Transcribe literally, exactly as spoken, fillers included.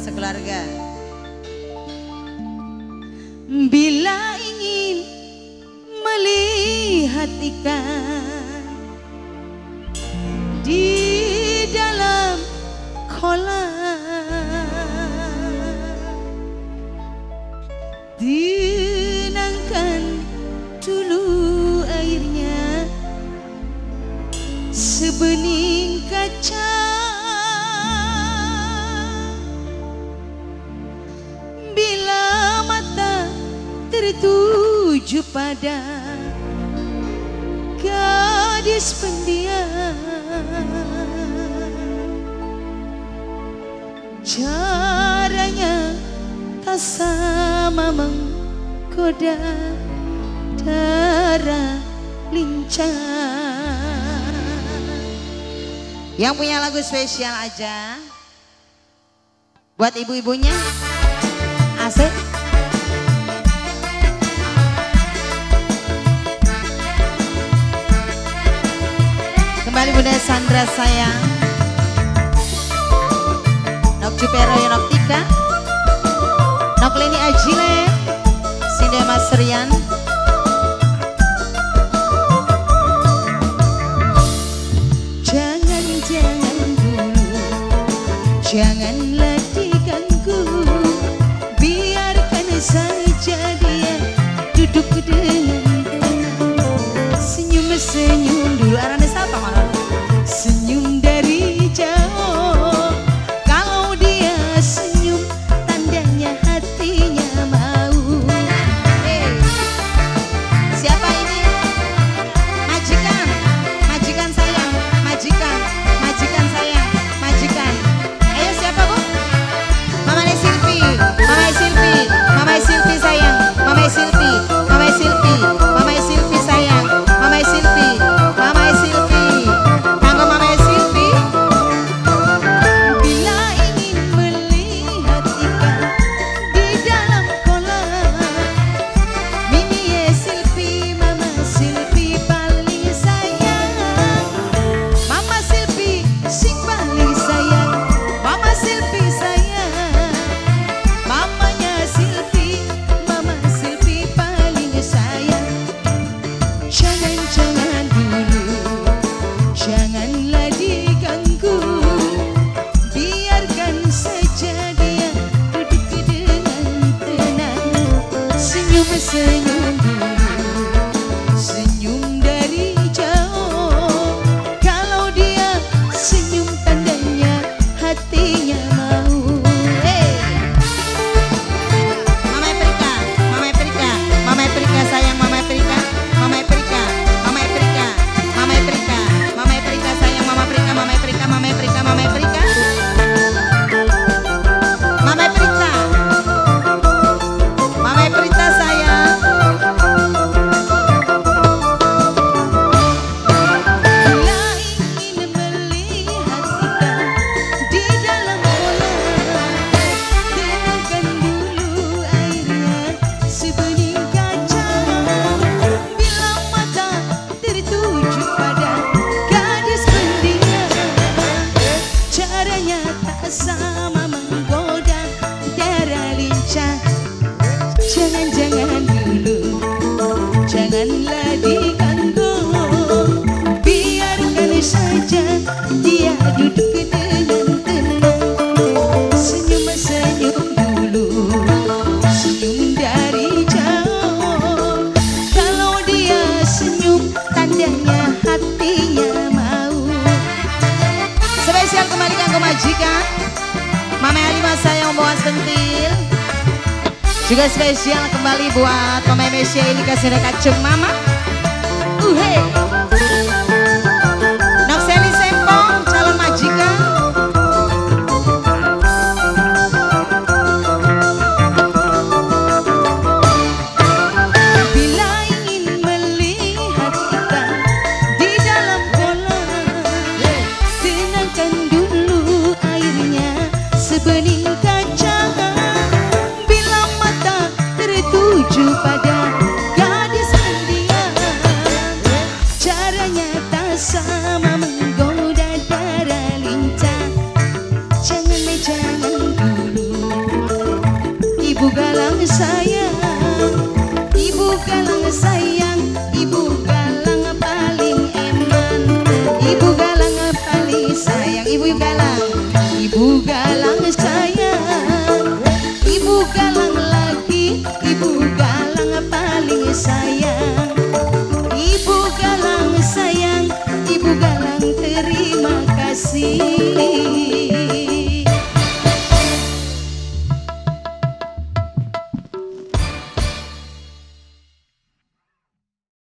sekeluarga. Bila ingin melihat ikan di dalam kolam, tenangkan dulu airnya sebening kaca. Bila mata tertuju pada gadis pendiam, caranya tak sama menggoda darah lincah. Yang punya lagu spesial aja buat ibu-ibunya. Asik. Kembali Bunda Sandra sayang, Nok Jupero Nok Tika, Nok Leni Ajile, Sinde Mas Rian. Jangan, jangan dulu, janganlah diganggu, biarkan saja dia duduk dengan tenang. Senyum-senyum dulu, arane siapa malah? Senyum dari jauh, kalau dia senyum tandanya hatinya mau. Hey, siapa ini? Majikan, majikan sayang, majikan, majikan sayang, majikan. Ayo siapa bu? Mama Silvi, Mama Silvi, Mama Silvi sayang, Mama Silvi, Mama Silvi, Mama Silvi sayang, Mama Silvi, Mama Silvi, tanggo Mama Silvi. Bila ingin melihat ikan di dalam kolam, Mimi Silvi, Mama Silvi paling sayang. Mama Silvi sing paling sayang, Mama Silvi sayang. Mamanya Silvi, Mama Silvi paling sayang. Jangan-jangan dulu, janganlah diganggu, biarkan saja dia duduk dengan tenang. Senyum-senyum dulu, senyum dari jauh, kalau dia senyum tandanya hatinya mau. Hey. Mama Eprika, Mama Eprika, Mama Eprika sayang, Mama Eprika, Mama Eprika, Mama Eprika, Mama Eprika, Mama Eprika sayang, Mama Eprika, Mama Eprika, Mama Eprika, Mama Eprika, Mama Eprika, Mama Eprika sayang. Bila ingin melihat ikan di dalam kolam, tenangkan dulu airnya sebening kaca. Bila mata tertuju pada gadis pendiam, caranya tak sama menggoda darah lincah. Jangan-jangan dulu, janganlah diganggu, biarkan saja dia duduk dengan tenang. Senyum-senyum dulu, senyum dari jauh, kalau dia senyum tandanya hatinya mau. Spesial kembali kanggo majikan, Mama Alima sayang bawa sentil. Juga spesial kembali buat Mama Mesya ini kasih kacung Mama. Uhe. Nok Seli Sempong calon majikan. Bila ingin melihat ikan di dalam kolam, tenangkan dulu airnya sebening kaca. Bila mata tertuju pada gadis pendiam, caranya tak sama menggoda darah lincah. Jangan, jangan dulu, Ibu Galang sayang, Ibu Galang sayang, Ibu Galang paling eman, Ibu Galang paling sayang, Ibu Galang, Ibu Galang sayang, Ibu Galang lagi, Ibu Galang paling sayang.